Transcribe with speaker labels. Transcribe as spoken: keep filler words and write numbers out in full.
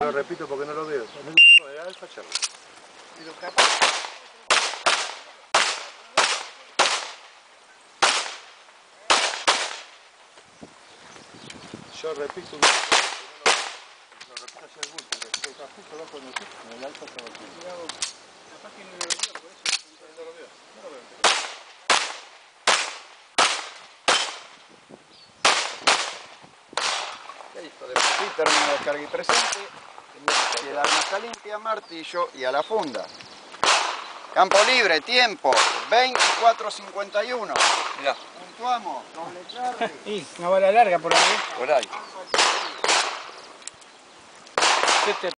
Speaker 1: Lo repito porque no lo veo. En el tipo de alfa, charla. Y los capos. Yo repito un... Lo repito hacia el bulto, que está justo abajo en el piso, en el alfa estaba aquí. Capaz que no lo veo, por eso no lo veo. No lo veo.
Speaker 2: Listo, después sí, término de carga y presente. Si el arma está limpia, martillo y a la funda. Campo libre, tiempo, veinticuatro cincuenta y uno.
Speaker 3: Mirá.
Speaker 2: Puntuamos, doble Charlie.
Speaker 4: Y una bala larga por ahí.
Speaker 3: Por ahí.
Speaker 4: Siete.